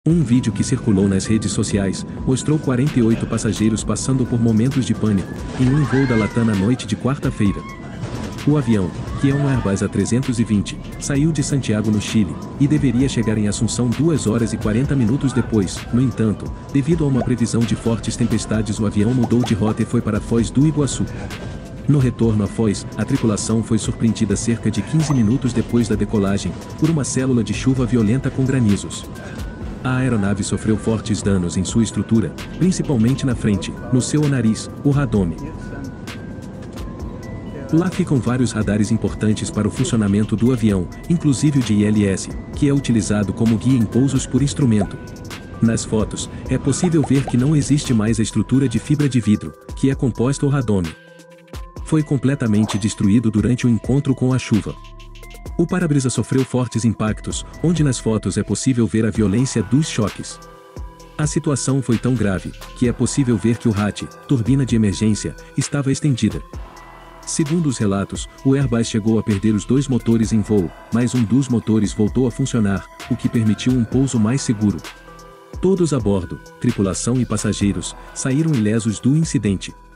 Um vídeo que circulou nas redes sociais mostrou 48 passageiros passando por momentos de pânico em um voo da Latam na noite de quarta-feira. O avião, que é um Airbus A320, saiu de Santiago, no Chile, e deveria chegar em Assunção 2 horas e 40 minutos depois. No entanto, devido a uma previsão de fortes tempestades, o avião mudou de rota e foi para Foz do Iguaçu. No retorno a Foz, a tripulação foi surpreendida cerca de 15 minutos depois da decolagem, por uma célula de chuva violenta com granizos. A aeronave sofreu fortes danos em sua estrutura, principalmente na frente, no seu nariz, o radome. Lá ficam vários radares importantes para o funcionamento do avião, inclusive o de ILS, que é utilizado como guia em pousos por instrumento. Nas fotos, é possível ver que não existe mais a estrutura de fibra de vidro, que é composta ao radome. Foi completamente destruído durante o encontro com a chuva. O para-brisa sofreu fortes impactos, onde nas fotos é possível ver a violência dos choques. A situação foi tão grave, que é possível ver que o hatch, turbina de emergência, estava estendida. Segundo os relatos, o Airbus chegou a perder os 2 motores em voo, mas um dos motores voltou a funcionar, o que permitiu um pouso mais seguro. Todos a bordo, tripulação e passageiros, saíram ilesos do incidente.